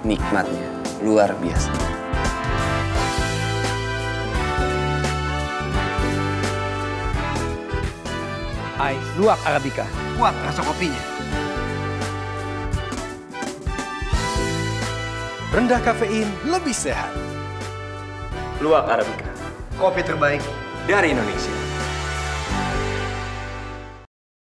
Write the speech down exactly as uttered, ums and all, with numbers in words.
Nikmatnya luar biasa. Ais Luwak Arabica. Kuat rasa kopinya. Rendah kafein, lebih sehat. Luwak Arabica. Kopi terbaik dari Indonesia.